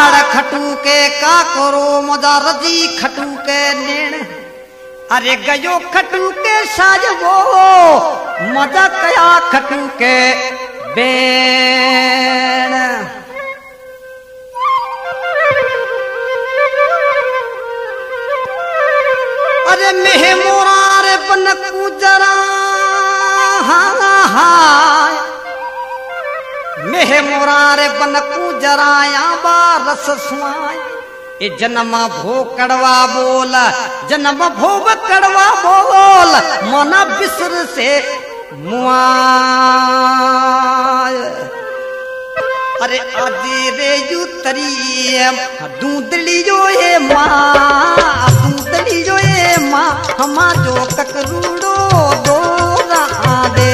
लाड़ खटू के का करो मजा रजी खटू के नेण अरे गयो खटू के साज वो मजा कया खटू के बेण अरे मेह मोरार बन कुजरा मेह मोरार बन कुजराया बारस सुआय ए जन्म भो कड़वा बोल जन्म भोग कड़वा बोल मना बिसर से मुआय अरे आदि रे युतरी दूधड़ी जो ये माँ दूधड़ी जो ये माँ हमा जो ककरूड़ो दोरा दे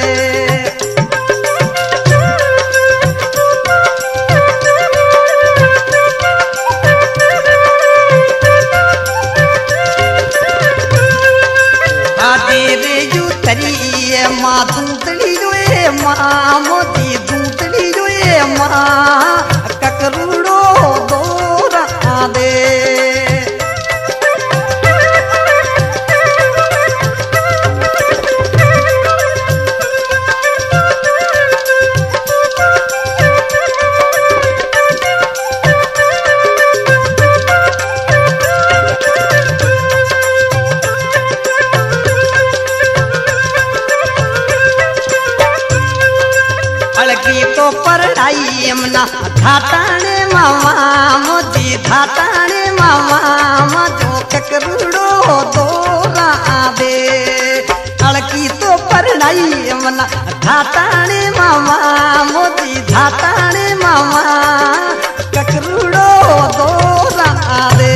आदि रे युतरी माँ दूधड़ी जो ये माँ मोदी दूधड़ी जो ये माँ ककरूड़ो दोरा दे तो परड़ाई यमुना धाताने मामा मोदी धाताने मामा जो ककरूड़ो दोरा दे अड़की तो परड़ाई यमुना धाताने मामा मोदी धाताने मामा ककरूड़ो दोरा दे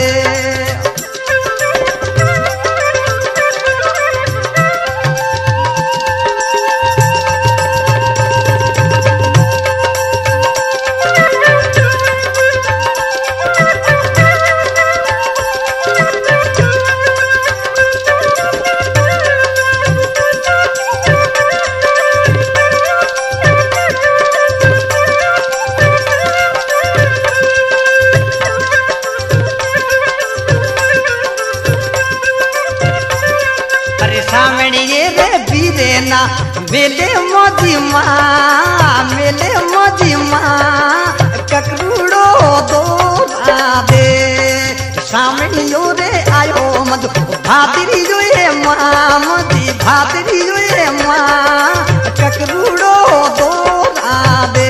मेले मोदी माँ ककरूड़ो दोरा दे सामने रे आयो मधु भादरी जो ये माँ मोदी भादरी जो ये माँ ककरूड़ो दोरा दे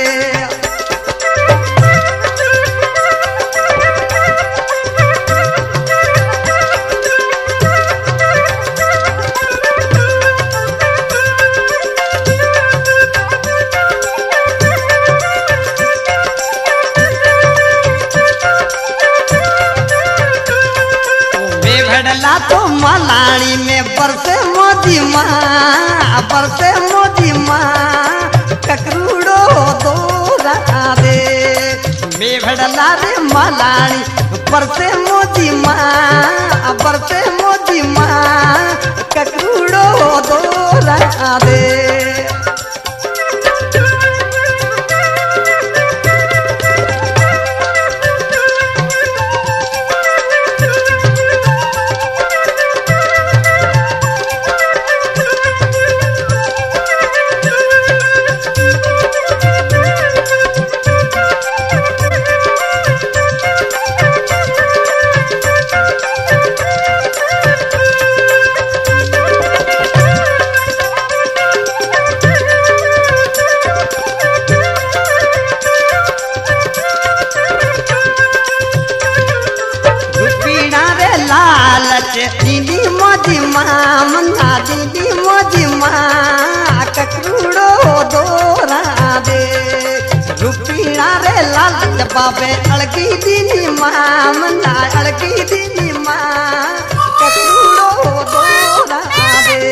तो मलानी में बरसे मोदी माँ ककरूड़ो दोरा दे मेघड़ला रे मलानी बरसे मोदी माँ ककरूड़ो दोरा दे दीदी मोदी माँ मन्ना दीदी मोदी माँ ककरूड़ो दोरा दे रुपीना रे लाल बाबे अड़की दीनी माँ मन्ना अड़की दीनी माँ ककरूड़ो दोरा दे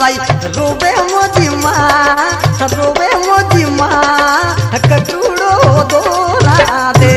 भाई रोवे मोदी माँ, रोवे मोदी माँ, कटूड़ो दोरा दे।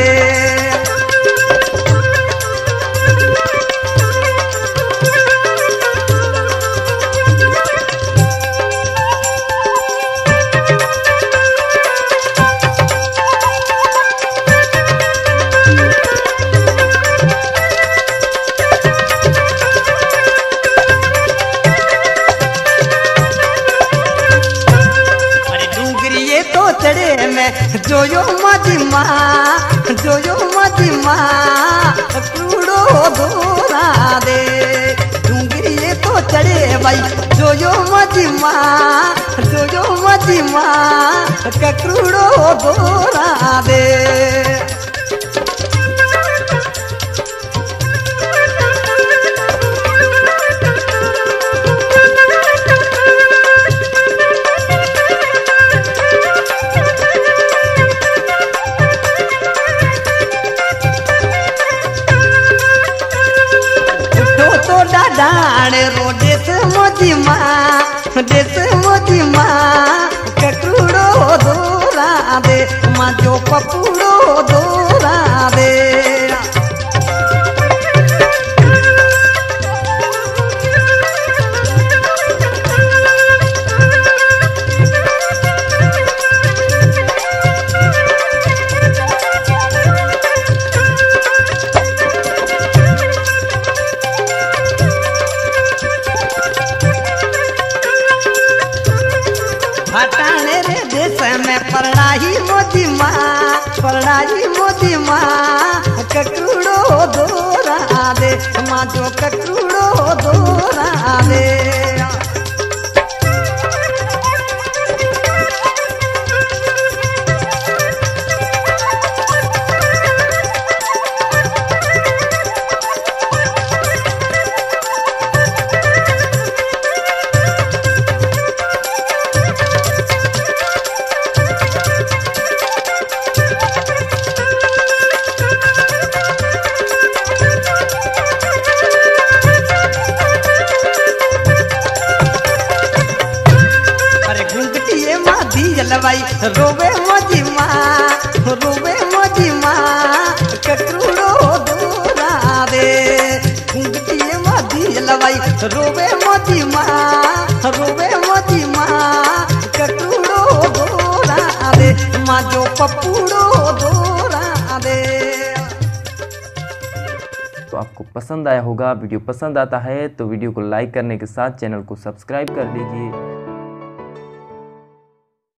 चढ़े में जोयो मजी माँ, जोयो मजी माँ, कूड़ो दोरा दे। डूंगरी तो चढ़े भाई जोयो मजी माँ, जोयो मजी माँ, कूड़ो दोरा दे। डाणे रो देश मोदी माँ, देश मोदी माँ, कटूड़ो दोरा दे माँ जो पपूड़ो दोरा दे। हटाने रे देश में पढ़ाई मोदी माँ, पढ़ाई मोदी माँ, कटूड़ो दोरा दे माँ जो कटूड़ो दोरा दे। भाई रोवे मोदी माँ, रोवे मोदी माँ, कटूड़ो दोरा दे। घुंघटिए मोदी भाई रोवे मोदी माँ, रोवे मोदी माँ, कटूड़ो दोरा दे माँ जो पपूड़ो दोरा दे। तो आपको पसंद आया होगा। वीडियो पसंद आता है तो वीडियो को लाइक करने के साथ चैनल को सब्सक्राइब कर लीजिए।